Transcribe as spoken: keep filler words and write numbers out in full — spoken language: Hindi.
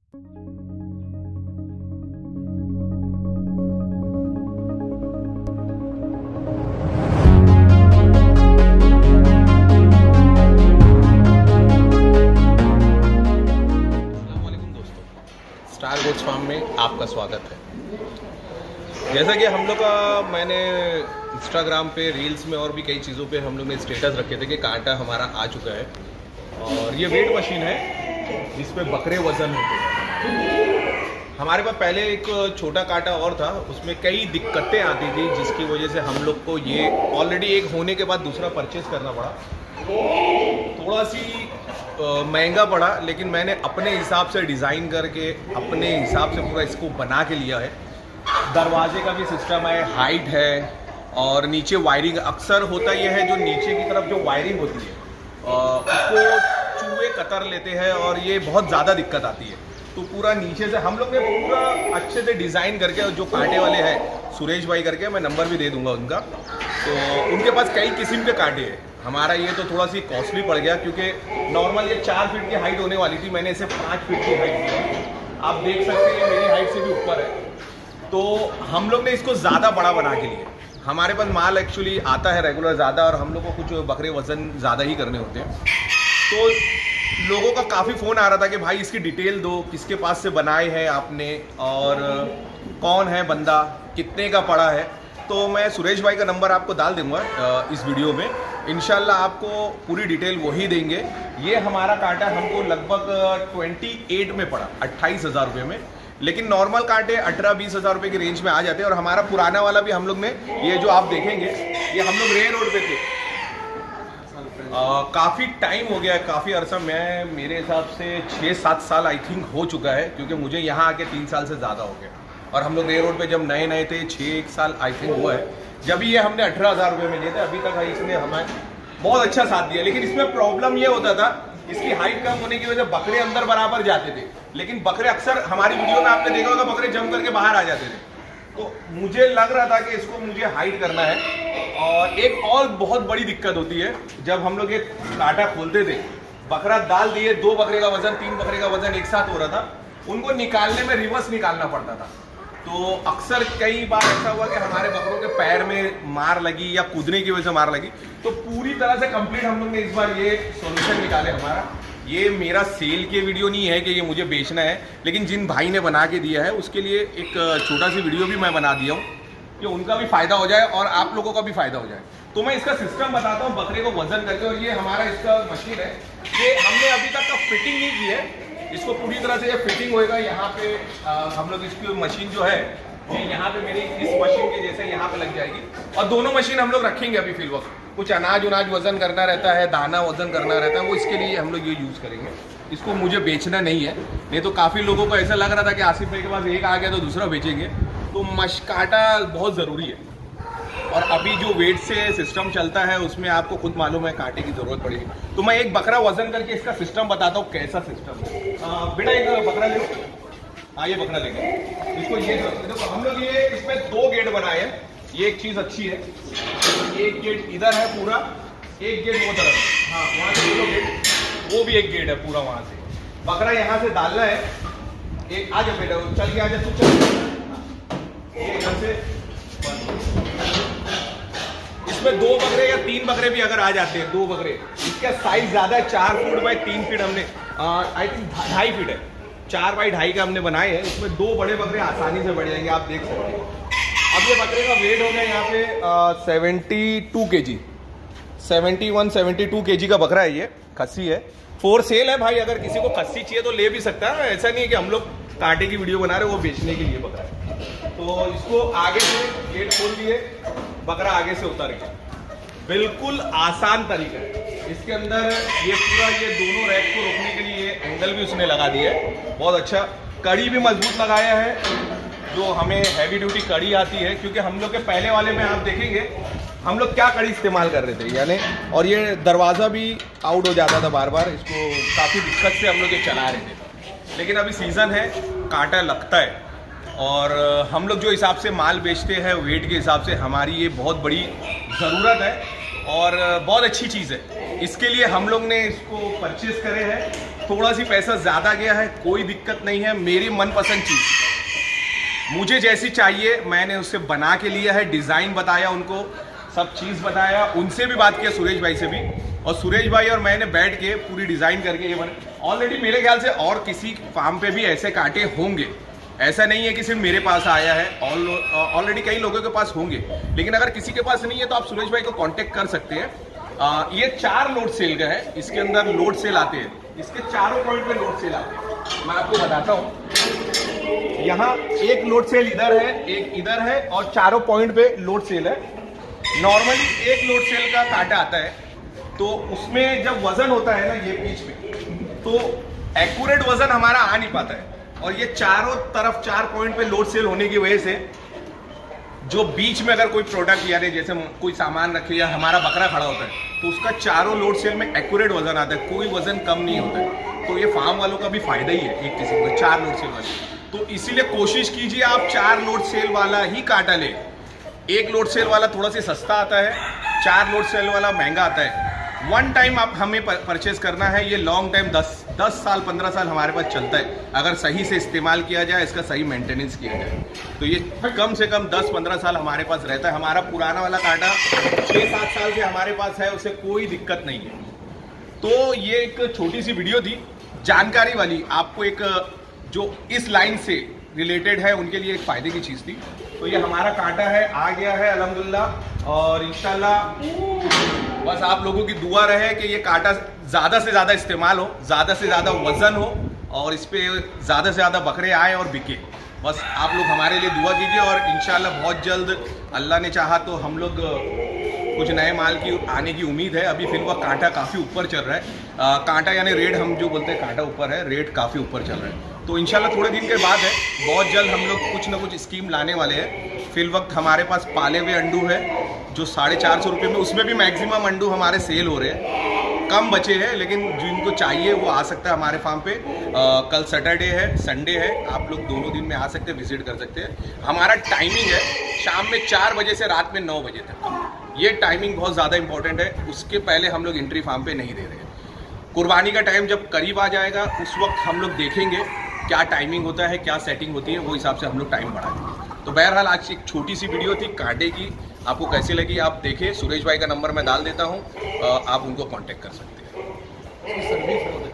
स्टार गोट्स फार्म में आपका स्वागत है। जैसा कि हम लोग का मैंने इंस्टाग्राम पे, रील्स में और भी कई चीज़ों पे हम लोग ने स्टेटस रखे थे कि कांटा हमारा आ चुका है और ये वेट मशीन है जिसमें बकरे वजन होते हैं। हमारे पास पहले एक छोटा कांटा और था, उसमें कई दिक्कतें आती थी जिसकी वजह से हम लोग को ये ऑलरेडी एक होने के बाद दूसरा परचेज करना पड़ा। थोड़ा सी महंगा पड़ा, लेकिन मैंने अपने हिसाब से डिज़ाइन करके अपने हिसाब से पूरा इसको बना के लिया है। दरवाजे का भी सिस्टम है, हाइट है और नीचे वायरिंग। अक्सर होता यह है जो नीचे की तरफ जो वायरिंग होती है उसको चूहे कतर लेते हैं और ये बहुत ज़्यादा दिक्कत आती है। तो पूरा नीचे से हम लोग ने पूरा अच्छे से डिज़ाइन करके, जो कांटे वाले हैं सुरेश भाई करके, मैं नंबर भी दे दूंगा उनका, तो उनके पास कई किस्म के कांटे हैं। हमारा ये तो थोड़ा सी कॉस्टली पड़ गया क्योंकि नॉर्मल ये चार फीट की हाइट होने वाली थी, मैंने इसे पाँच फीट की हाइट दी। आप देख सकते हैं मेरी हाइट से भी ऊपर है। तो हम लोग ने इसको ज़्यादा बड़ा बना के लिए, हमारे पास माल एक्चुअली आता है रेगुलर ज़्यादा और हम लोग को कुछ बकरे वज़न ज़्यादा ही करने होते हैं। तो लोगों का काफ़ी फ़ोन आ रहा था कि भाई इसकी डिटेल दो, किसके पास से बनाए हैं आपने और कौन है बंदा, कितने का पड़ा है। तो मैं सुरेश भाई का नंबर आपको डाल दूंगा इस वीडियो में, इंशाल्लाह आपको पूरी डिटेल वही देंगे। ये हमारा कांटा हमको लगभग अट्ठाईस में पड़ा, अट्ठाईस हज़ार रुपये में, लेकिन नॉर्मल कांटे अठारह बीस हज़ार रुपये की रेंज में आ जाते हैं। और हमारा पुराना वाला भी हम लोग ने, ये जो आप देखेंगे, ये हम लोग रे रोड पे थे, काफ़ी टाइम हो गया है, काफ़ी अरसा, मैं मेरे हिसाब से छः सात साल आई थिंक हो चुका है, क्योंकि मुझे यहाँ आके तीन साल से ज़्यादा हो गया। और हम लोग रे रोड पे जब नए नए थे, छः एक साल आई थिंक हुआ है, जब ये हमने अठारह हज़ार रुपये में लिए थे। अभी तक है इसने हमें बहुत अच्छा साथ दिया, लेकिन इसमें प्रॉब्लम ये होता था, इसकी हाइट कम होने की वजह से बकरे अंदर बराबर जाते थे, लेकिन बकरे अक्सर हमारी वीडियो में आपने देखा होगा बकरे जम करके बाहर आ जाते थे। तो मुझे लग रहा था कि इसको मुझे हाइट करना है। और एक और बहुत बड़ी दिक्कत होती है, जब हम लोग ये कांटा खोलते थे, बकरा डाल दिए, दो बकरे का वजन, तीन बकरे का वजन एक साथ हो रहा था, उनको निकालने में रिवर्स निकालना पड़ता था। तो अक्सर कई बार ऐसा हुआ कि हमारे बकरों के पैर में मार लगी या कूदने की वजह से मार लगी। तो पूरी तरह से कंप्लीट हम लोग ने इस बार ये सॉल्यूशन निकाले हमारा। ये मेरा सेल के वीडियो नहीं है कि ये मुझे बेचना है, लेकिन जिन भाई ने बना के दिया है उसके लिए एक छोटा सी वीडियो भी मैं बना दिया हूँ कि उनका भी फायदा हो जाए और आप लोगों का भी फायदा हो जाए। तो मैं इसका सिस्टम बताता हूँ बकरे को वजन करके। और ये हमारा इसका मशीन है, ये हमने अभी तक का फिटिंग नहीं की है, इसको पूरी तरह से ये फिटिंग होएगा। यहाँ पे आ, हम लोग इसकी मशीन जो है ये यहाँ पे मेरी इस मशीन के जैसे यहाँ पे लग जाएगी। और दोनों मशीन हम लोग रखेंगे अभी फिल वक्त। कुछ अनाज उनाज वजन करना रहता है, दाना वजन करना रहता है, वो इसके लिए हम लोग ये यूज़ करेंगे। इसको मुझे बेचना नहीं है, नहीं तो काफ़ी लोगों को ऐसा लग रहा था कि आसिफ भाई के पास एक आ गया तो दूसरा बेचेंगे। तो मश कांटा बहुत ज़रूरी है। और अभी जो वेट से सिस्टम चलता है उसमें आपको खुद मालूम है कांटे की ज़रूरत पड़ेगी। तो मैं एक बकरा वजन करके इसका सिस्टम बताता हूँ कैसा सिस्टम है। बेटा एक बकरा ले, हाँ ये बकरा लेंगे इसको। ये देखो हम लोग ये इसमें दो गेट बनाए हैं, ये एक चीज़ अच्छी है। एक गेट इधर है पूरा, एक गेट वो तरफ, हाँ वहाँ से दो गेट, वो भी एक गेट है पूरा वहाँ से। बकरा यहाँ से डालना है, एक आ जा बेटा, चल के आ जा तू, चल इधर से। इसमें दो बकरे या तीन बकरे भी अगर आ जाते हैं, दो बकरे, इसका साइज ज्यादा है, चार फुट बाई तीन फीट हमने, आई थिंक ढाई फीट है, चार बाई ढाई का हमने बनाए हैं। इसमें दो बड़े बकरे आसानी से बढ़ जाएंगे, आप देख सकते हैं। अब ये बकरे का वेट हो गया यहाँ पे seventy two K G, seventy one seventy two K G का बकरा है, ये खस्सी है। फोर सेल है भाई, अगर किसी को खस्सी चाहिए तो ले भी सकता है। ऐसा नहीं है कि हम लोग कांटे की वीडियो बना रहे हैं, वो बेचने के लिए बकरा है। तो इसको आगे से गेट खोल दिए, बकरा आगे से उतर गया, बिल्कुल आसान तरीका है। इसके अंदर ये पूरा ये दोनों रैक को रोकने के लिए एंगल भी उसने लगा दिया है, बहुत अच्छा। कड़ी भी मजबूत लगाया है, जो हमें हैवी ड्यूटी कड़ी आती है, क्योंकि हम लोग के पहले वाले में आप देखेंगे हम लोग क्या कड़ी इस्तेमाल कर रहे थे यानी। और ये दरवाज़ा भी आउट हो जाता था बार बार, इसको काफ़ी दिक्कत से हम लोग ये चला रहे थे। लेकिन अभी सीज़न है, कांटा लगता है, और हम लोग जो हिसाब से माल बेचते हैं वेट के हिसाब से, हमारी ये बहुत बड़ी ज़रूरत है और बहुत अच्छी चीज़ है। इसके लिए हम लोग ने इसको परचेज़ करे हैं थोड़ा सी पैसा ज़्यादा गया है, कोई दिक्कत नहीं है। मेरी मनपसंद चीज़ मुझे जैसी चाहिए मैंने उससे बना के लिया है, डिज़ाइन बताया उनको, सब चीज़ बताया, उनसे भी बात किया, सुरेश भाई से भी, और सुरेश भाई और मैंने बैठ के पूरी डिज़ाइन करके ये बने। ऑलरेडी मेरे ख्याल से और किसी फार्म पे भी ऐसे कांटे होंगे, ऐसा नहीं है कि सिर्फ मेरे पास आया है, ऑलरेडी कई लोगों के पास होंगे, लेकिन अगर किसी के पास नहीं है तो आप सुरेश भाई को कांटेक्ट कर सकते हैं। आ, ये चार लोड सेल का है, इसके अंदर लोड सेल आते हैं, इसके चारों पॉइंट पे लोड सेल आते हैं। मैं आपको बताता हूँ, यहाँ एक लोड सेल इधर है, एक इधर है, और चारों पॉइंट पे लोड सेल है। नॉर्मली एक लोड सेल का कांटा आता है, तो उसमें जब वजन होता है ना ये बीच में, तो एक्यूरेट वजन हमारा आ नहीं पाता है, और ये चारों तरफ चार पॉइंट पे लोड सेल होने की वजह से जो बीच में अगर कोई प्रोडक्ट यानी जैसे कोई सामान रखे या हमारा बकरा खड़ा होता है तो उसका चारों लोड सेल में एक्यूरेट वजन आता है, कोई वजन कम नहीं होता है। तो ये फार्म वालों का भी फायदा ही है एक किस्म का, चार लोड सेल वाले। तो इसीलिए कोशिश कीजिए आप चार लोड सेल वाला ही कांटा ले। एक लोड सेल वाला थोड़ा सा सस्ता आता है, चार लोड सेल वाला महंगा आता है। वन टाइम आप हमें परचेज करना है, ये लॉन्ग टाइम दस दस साल पंद्रह साल हमारे पास चलता है अगर सही से इस्तेमाल किया जाए, इसका सही मेंटेनेंस किया जाए, तो ये कम से कम दस पंद्रह साल हमारे पास रहता है। हमारा पुराना वाला कांटा छः सात साल से हमारे पास है, उसे कोई दिक्कत नहीं है। तो ये एक छोटी सी वीडियो थी जानकारी वाली, आपको एक जो इस लाइन से रिलेटेड है उनके लिए एक फ़ायदे की चीज़ थी। तो ये हमारा कांटा है, आ गया है अल्हम्दुलिल्लाह, और इंशाल्लाह बस आप लोगों की दुआ रहे कि ये कांटा ज़्यादा से ज़्यादा इस्तेमाल हो, ज़्यादा से ज़्यादा वज़न हो, और इस पर ज़्यादा से ज़्यादा बकरे आए और बिके। बस आप लोग हमारे लिए दुआ कीजिए, और इंशाल्लाह बहुत जल्द अल्लाह ने चाहा तो हम लोग कुछ नए माल की आने की उम्मीद है। अभी फिर वह कांटा काफ़ी ऊपर चल रहा है, आ, कांटा यानी रेट हम जो बोलते हैं कांटा ऊपर है, रेट काफ़ी ऊपर चल रहा है। तो इंशाल्लाह थोड़े दिन के बाद है, बहुत जल्द हम लोग कुछ ना कुछ स्कीम लाने वाले हैं। फिल वक्त हमारे पास पाले हुए अंडू है जो साढ़े चार सौ रुपये में, उसमें भी मैक्सिमम अंडू हमारे सेल हो रहे हैं, कम बचे हैं, लेकिन जिनको चाहिए वो आ सकता है हमारे फार्म पे। आ, कल सैटरडे है, संडे है, आप लोग दोनों दिन में आ सकते हैं, विजिट कर सकते हैं। हमारा टाइमिंग है शाम में चार बजे से रात में नौ बजे तक, ये टाइमिंग बहुत ज़्यादा इंपॉर्टेंट है, उसके पहले हम लोग एंट्री फार्म पे नहीं दे रहे हैं। कुर्बानी का टाइम जब करीब आ जाएगा उस वक्त हम लोग देखेंगे क्या टाइमिंग होता है, क्या सेटिंग होती है, वो हिसाब से हम लोग टाइम बढ़ा देंगे। तो बहरहाल आज एक छोटी सी वीडियो थी कांटे की, आपको कैसी लगी आप देखें। सुरेश भाई का नंबर मैं डाल देता हूँ, आप उनको कांटेक्ट कर सकते हैं।